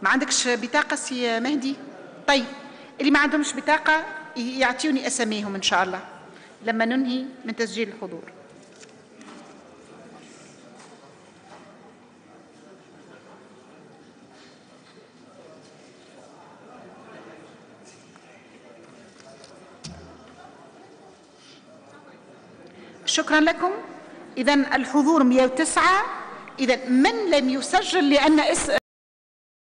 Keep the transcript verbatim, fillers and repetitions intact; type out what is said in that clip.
ما عندكش بطاقة سي مهدي؟ طيب اللي ما عندهمش بطاقة يعطيوني أساميهم إن شاء الله لما ننهي من تسجيل الحضور. شكرا لكم. إذن الحضور مئة وتسعة. إذن من لم يسجل لأن اسم